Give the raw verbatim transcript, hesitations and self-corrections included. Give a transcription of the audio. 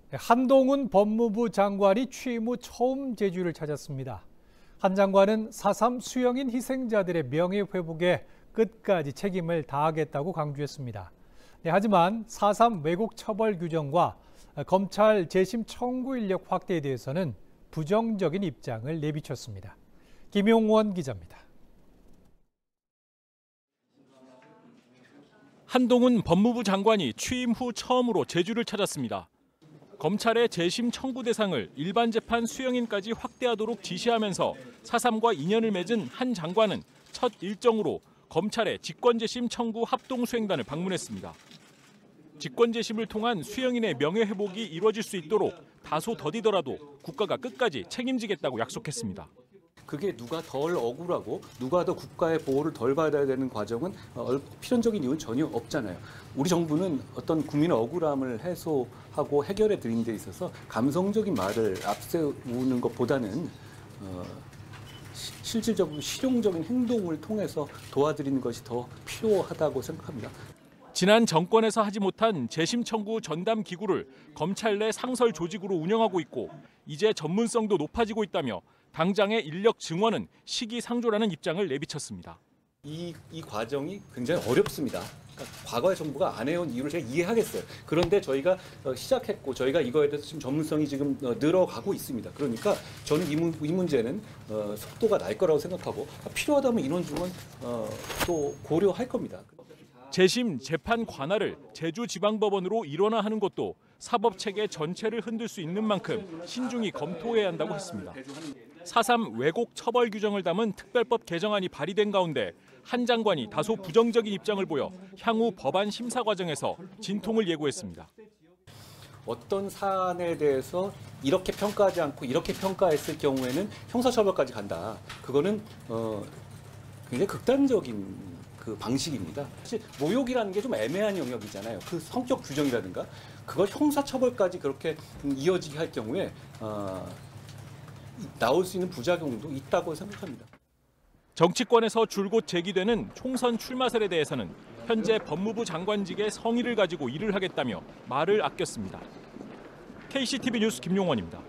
한동훈 법무부 장관이 취임 후 처음 제주를 찾았습니다. 한 장관은 사삼 수영인 희생자들의 명예회복에 끝까지 책임을 다하겠다고 강조했습니다. 네, 하지만 사삼 왜곡 처벌 규정과 검찰 재심 청구 인력 확대에 대해서는 부정적인 입장을 내비쳤습니다. 김용원 기자입니다. 한동훈 법무부 장관이 취임 후 처음으로 제주를 찾았습니다. 검찰의 재심 청구 대상을 일반 재판 수용인까지 확대하도록 지시하면서 사삼과 인연을 맺은 한 장관은 첫 일정으로 검찰의 직권재심 청구 합동수행단을 방문했습니다. 직권재심을 통한 수용인의 명예회복이 이루어질 수 있도록 다소 더디더라도 국가가 끝까지 책임지겠다고 약속했습니다. 그게 누가 덜 억울하고 누가 더 국가의 보호를 덜 받아야 되는 과정은 필연적인 이유는 전혀 없잖아요. 우리 정부는 어떤 국민의 억울함을 해소하고 해결해 드리는 데 있어서 감성적인 말을 앞세우는 것보다는 어, 실질적으로 실용적인 행동을 통해서 도와드리는 것이 더 필요하다고 생각합니다. 지난 정권에서 하지 못한 재심 청구 전담 기구를 검찰 내 상설 조직으로 운영하고 있고 이제 전문성도 높아지고 있다며 당장의 인력 증원은 시기상조라는 입장을 내비쳤습니다. 이, 이 과정이 굉장히 어렵습니다. 그러니까 과거의 정부가 안 해온 이유를 제가 이해하겠어요. 그런데 저희가 시작했고 저희가 이거에 대해서 지금 전문성이 지금 늘어가고 있습니다. 그러니까 저는 이, 문, 이 문제는 어, 속도가 날 거라고 생각하고 필요하다면 인원 증원 어, 또 고려할 겁니다. 재심 재판 관할을 제주지방법원으로 일원화하는 것도 사법체계 전체를 흔들 수 있는 만큼 신중히 검토해야 한다고 했습니다. 사삼 왜곡 처벌 규정을 담은 특별법 개정안이 발의된 가운데 한 장관이 다소 부정적인 입장을 보여 향후 법안 심사 과정에서 진통을 예고했습니다. 어떤 사안에 대해서 이렇게 평가하지 않고 이렇게 평가했을 경우에는 형사처벌까지 간다. 그거는 어, 굉장히 극단적인 그 방식입니다. 사실 모욕이라는 게 좀 애매한 영역이잖아요. 그 성격 규정이라든가 그걸 형사처벌까지 그렇게 이어지게 할 경우에 어, 나올 수 있는 부작용도 있다고 생각합니다. 정치권에서 줄곧 제기되는 총선 출마설에 대해서는 현재 법무부 장관직의 성의를 가지고 일을 하겠다며 말을 아꼈습니다. 케이씨티비 뉴스 김용원입니다.